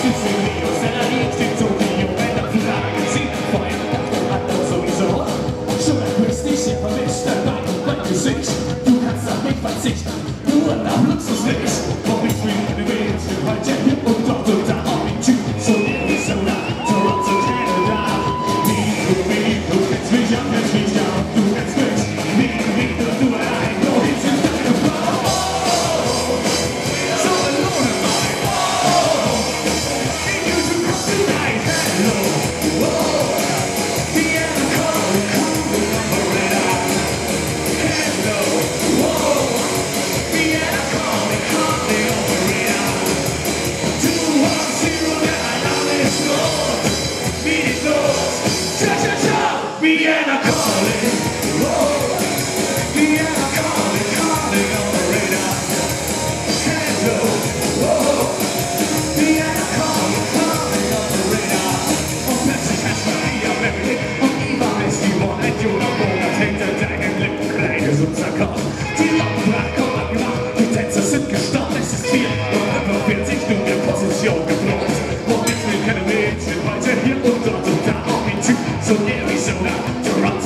Du kannst auf mich verzichten, nur nach Luxus nicht. Vor mich fliegen die Wege, heute hier und dort und da auf den Typ. So Arizona, Toronto, Canada. Wie du kennst mich ja, kennst mich ja, du kennst mich. Wie du allein, doch jetzt ist deine Frau. So alone am I. Need you to come tonight, hello. Vienna calling, calling on the radar. Hello. Vienna calling, calling on the radar. 210 that I know is Lord. Meet those. Cha-cha-cha. Vienna calling. Whoa. Vienna calling, calling on the radar. Hello. Whoa. Vienna calling, calling on the radar. Und plötzlich hast du wieder Memory. Und Eva heißt die One and Jonah Bonat hinter deinen Lippen klein ist unser Kopf. Die Locken brach, komm abgemacht. Die Tänzer sind gestorben, es ist viel. Und einfach wird sich nur der Position geflogen. Und ich will keine Mädchen, heute hier und dort und da auf den Typ. So Arizona, Toronto.